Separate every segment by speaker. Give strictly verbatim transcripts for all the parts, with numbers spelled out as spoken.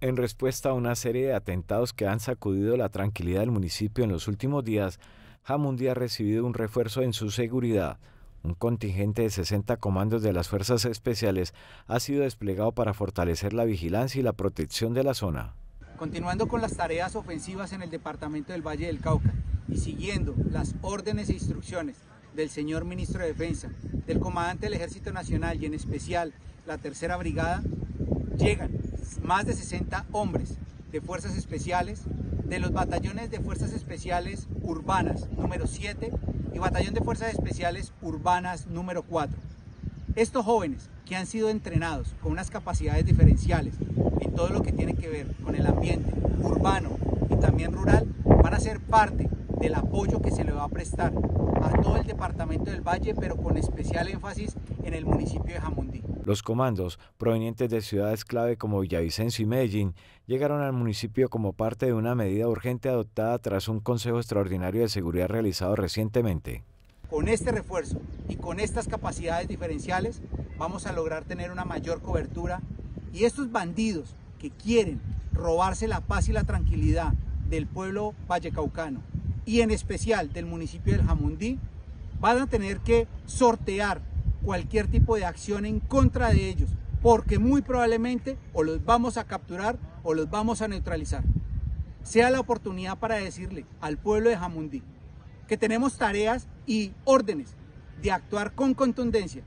Speaker 1: En respuesta a una serie de atentados que han sacudido la tranquilidad del municipio en los últimos días, Jamundí ha recibido un refuerzo en su seguridad. Un contingente de sesenta comandos de las Fuerzas Especiales ha sido desplegado para fortalecer la vigilancia y la protección de la zona.
Speaker 2: Continuando con las tareas ofensivas en el departamento del Valle del Cauca y siguiendo las órdenes e instrucciones del señor Ministro de Defensa, del Comandante del Ejército Nacional y en especial la Tercera Brigada, llegan más de sesenta hombres de Fuerzas Especiales, de los batallones de Fuerzas Especiales Urbanas número siete y Batallón de Fuerzas Especiales Urbanas número cuatro. Estos jóvenes que han sido entrenados con unas capacidades diferenciales en todo lo que tiene que ver con el ambiente urbano y también rural, van a ser parte del apoyo que se le va a prestar a todo el departamento del Valle, pero con especial énfasis en el municipio de Jamundí.
Speaker 1: Los comandos, provenientes de ciudades clave como Villavicencio y Medellín, llegaron al municipio como parte de una medida urgente adoptada tras un Consejo Extraordinario de Seguridad realizado recientemente.
Speaker 2: Con este refuerzo y con estas capacidades diferenciales vamos a lograr tener una mayor cobertura y estos bandidos que quieren robarse la paz y la tranquilidad del pueblo vallecaucano y en especial del municipio del Jamundí van a tener que sortear cualquier tipo de acción en contra de ellos, porque muy probablemente o los vamos a capturar o los vamos a neutralizar. Sea la oportunidad para decirle al pueblo de Jamundí que tenemos tareas y órdenes de actuar con contundencia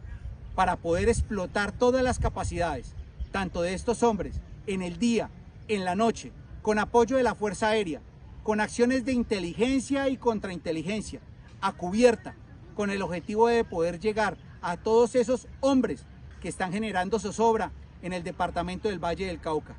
Speaker 2: para poder explotar todas las capacidades, tanto de estos hombres en el día, en la noche, con apoyo de la Fuerza Aérea, con acciones de inteligencia y contrainteligencia, a cubierta, con el objetivo de poder llegar a todos esos hombres que están generando zozobra en el departamento del Valle del Cauca.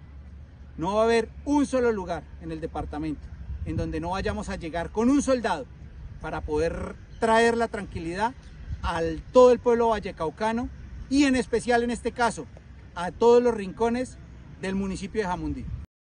Speaker 2: No va a haber un solo lugar en el departamento en donde no vayamos a llegar con un soldado para poder traer la tranquilidad a todo el pueblo vallecaucano y en especial en este caso a todos los rincones del municipio de Jamundí.